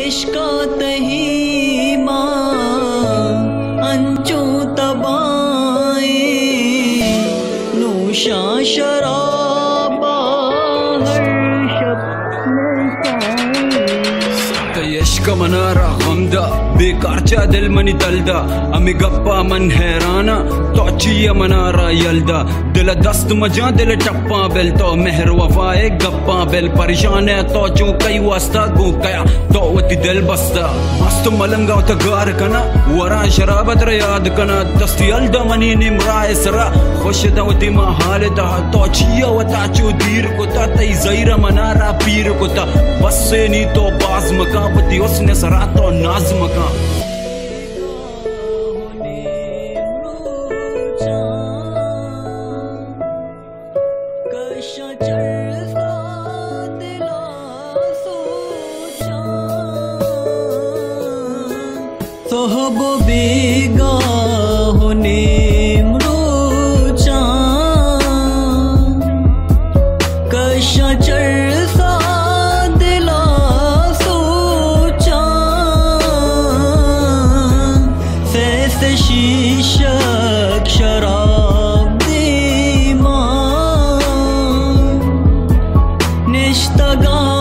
इश्कात ही माँ अंचू तबाए नूशा शराबा हर शब इश्क मनारा गमदा बेकार चा दिल मनी दलदा अमी गप्पा मन हैराना तो चिया मनारा यलदा दिल दस्त मजा दिल टप्पा बिल तो मेहर वफाए गप्पा बिल परेशान है तो चू कई वास्ता गो कया तो वती दिल बस्ता मस्त मलंगा तो गार कना वरा शराबत रे याद कना दस्ती अलदा मनी निमराए सरा खुश दवती मा हाल दा तो चिया वता चू दीर को ता तई जईरा मनारा पीर को ता बस से नी तो बाज मका पति उसने सरा तो नाज मका सोहबो बेगा होने मरूचा कशा चरसा दिला सोचा फैस शीशक शराब दे मां निश्तगा